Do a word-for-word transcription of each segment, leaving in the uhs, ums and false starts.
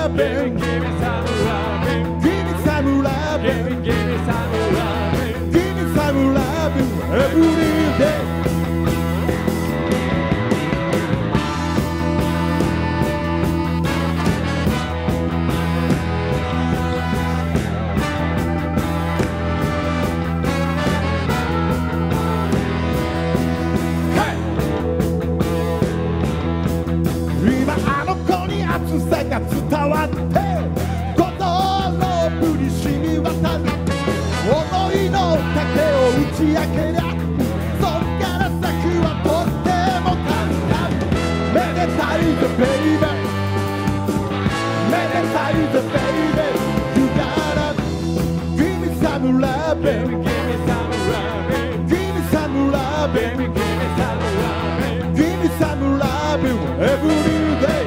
loving. Give me some loving. Give me some loving. Give me some loving. Give me some loving every day.今あの子に熱さが伝わって心の部に染み渡る想いの丈を打ち明けりゃそっから先はとっても簡単めでたいぜベイベーめでたいぜベイベー You gotta give me some love baby give me some love give me some love baby give me some love give me some love every day.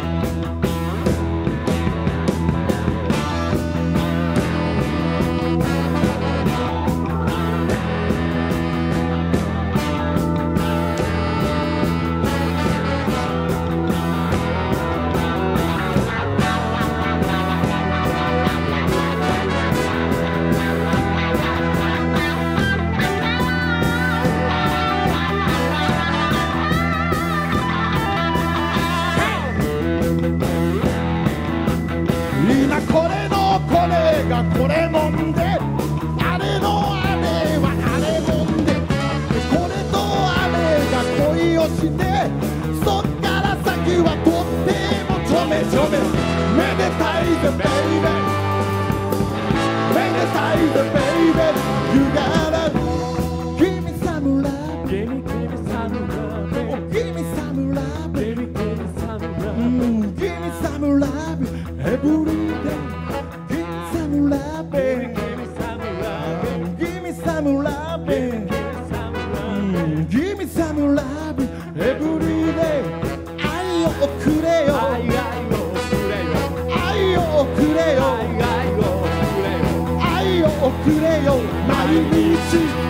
今これのこれがこれもんであれのあれはあれもんでこれとあれが恋をしてそっから先はとってもちょめちょめめでたいぜベイベーめでたいぜベイベー You gotta give me some love give me give me some love give me some love baby give me some love give me some love every day give me some love baby give me some love give me some love baby give me some love every day 愛をくれよ愛をくれよ愛をくれよ愛をくれよ毎日